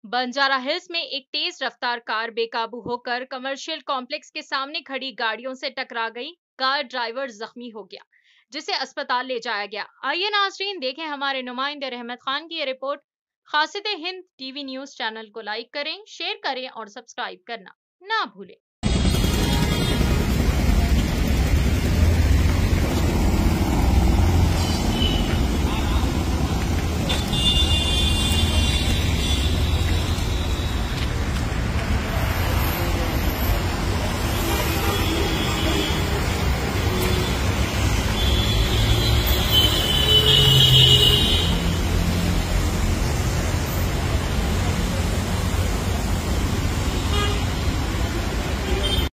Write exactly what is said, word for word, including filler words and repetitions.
Banjara hills में एक तेज रफ्तार कार बेकाबू होकर कमर्शियल कॉम्प्लेक्स के सामने खड़ी गाड़ियों से टकरा गई। कार ड्राइवर जख्मी हो गया, जिसे अस्पताल ले जाया गया। आइए नाजरीन, देखें हमारे नुमाइंदे रहमत खान की ये रिपोर्ट। Khasiyat Hind TV news channel को लाइक करें, शेयर करें और सब्सक्राइब करना ना भूलें।